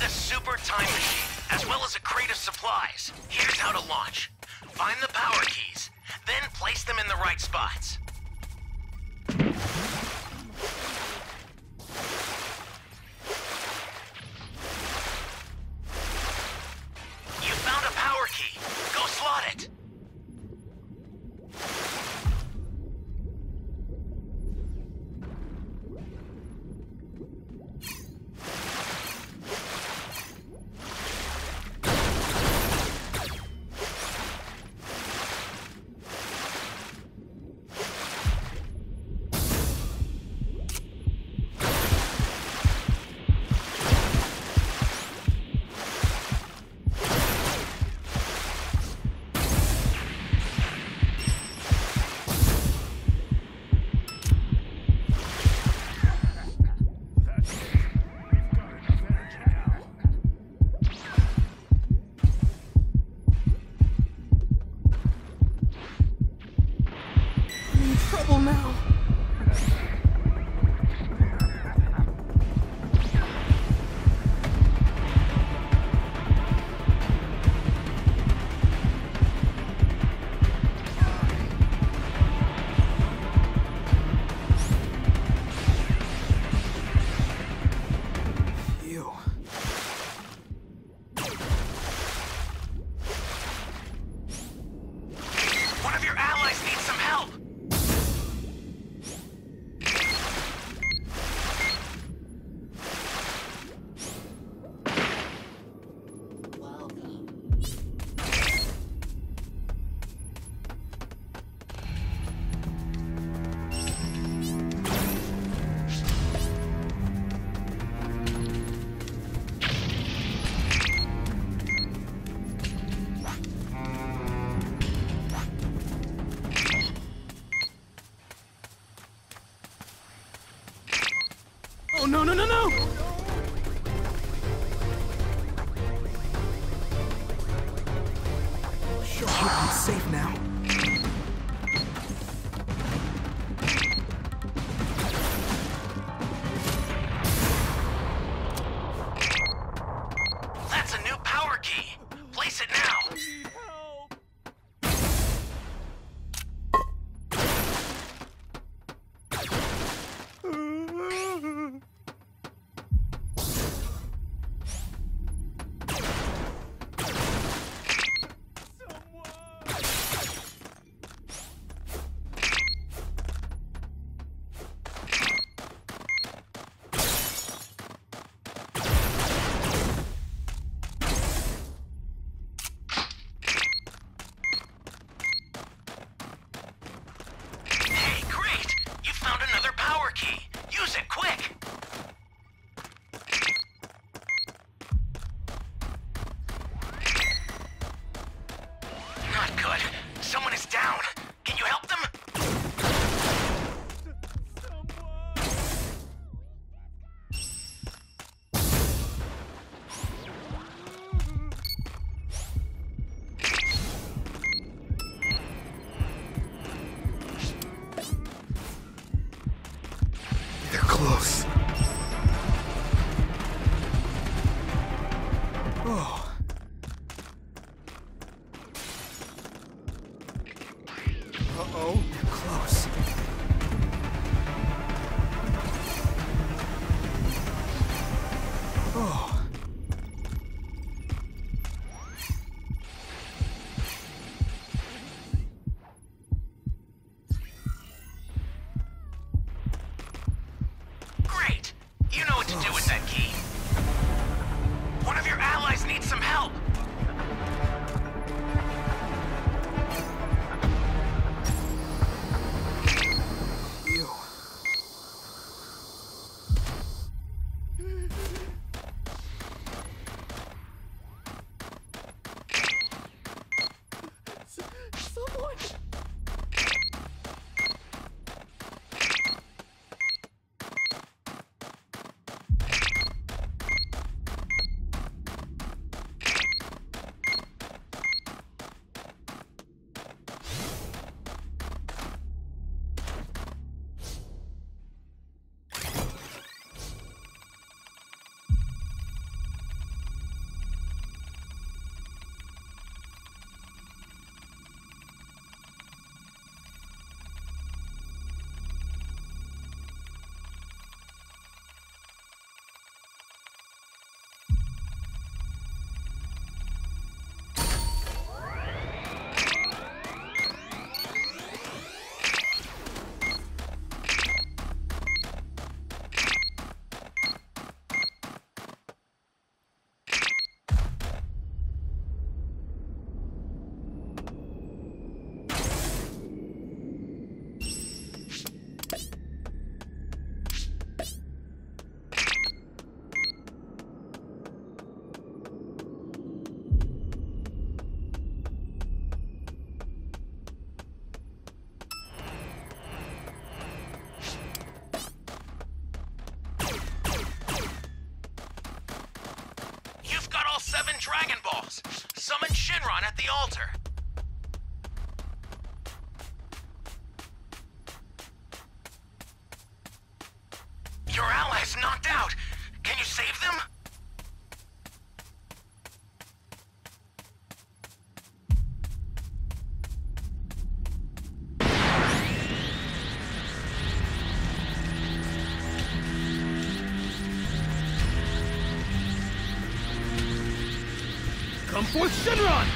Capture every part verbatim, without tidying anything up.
a super time machine, as well as a crate of supplies. Here's how to launch. Find the power keys, then place them in the right spots. You found a power key. Go slot it. Trouble now. Phew. One of your allies needs some help. Oh, no, no, no, no! Sure, I'm safe now. That's a new power key. Place it now. Key. Use it quick! Not good. Someone is down. Can you help them? They're close. Oh. Uh-oh. They're close. Oh. Great! You know what to do with that key. One of your allies needs some help. You. Someone. Dragon Balls! Summon Shinron at the altar! Your allies knocked out! Can you save them? Come forth, Shinron!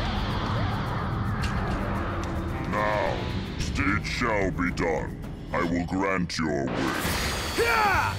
Now, state shall be done. I will grant your wish. Yeah!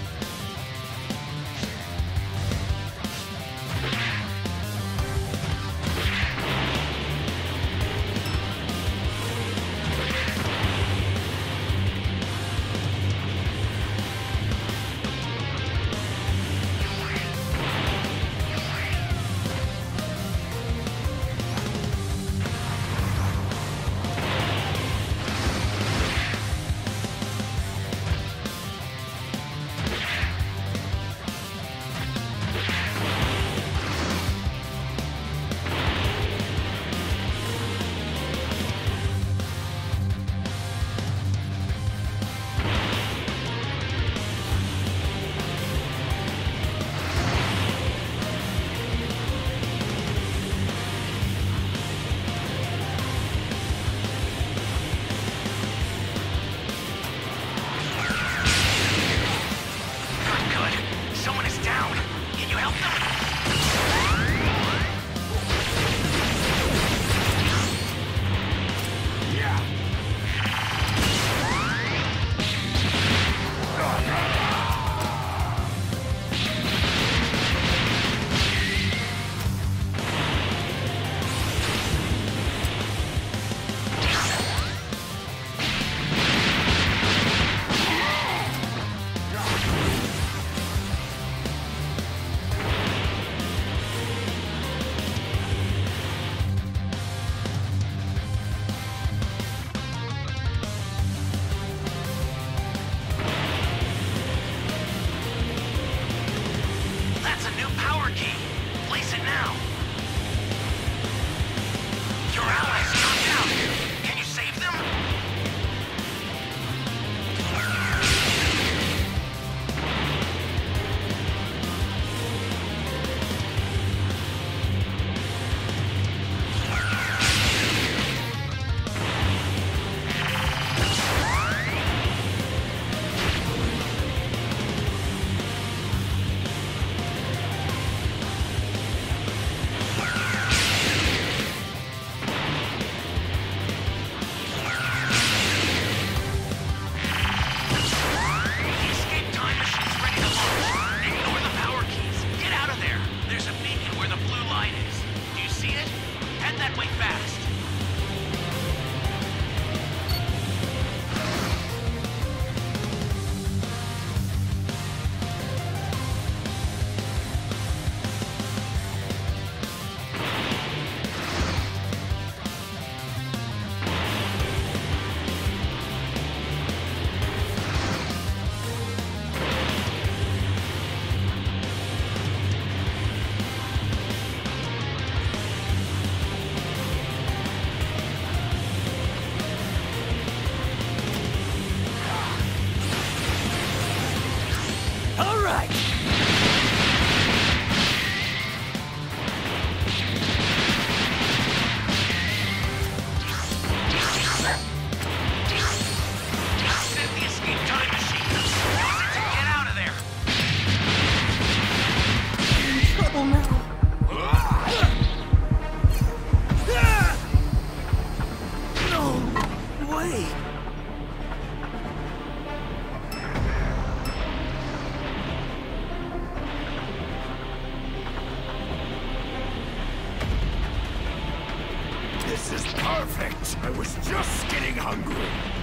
Perfect! I was just getting hungry.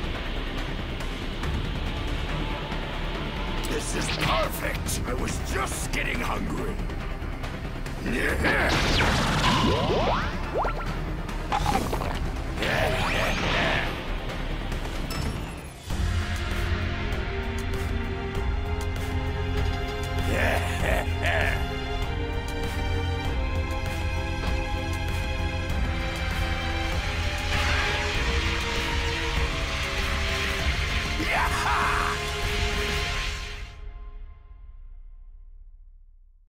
This is perfect! I was just getting hungry. Yeah.